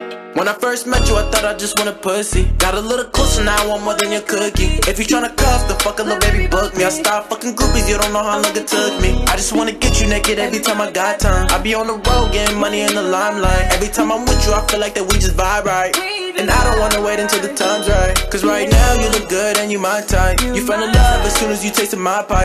When I first met you, I thought I just wanted pussy. Got a little closer, now I want more than your cookie. If you tryna cuff, then fuck a little baby, book me. I start fucking groupies, you don't know how long it took me. I just wanna get you naked every time I got time. I be on the road, getting money in the limelight. Every time I'm with you, I feel like that we just vibe right. And I don't wanna wait until the time's right. Cause right now, you look good and you my type. You fell in love as soon as you tasted my pipe.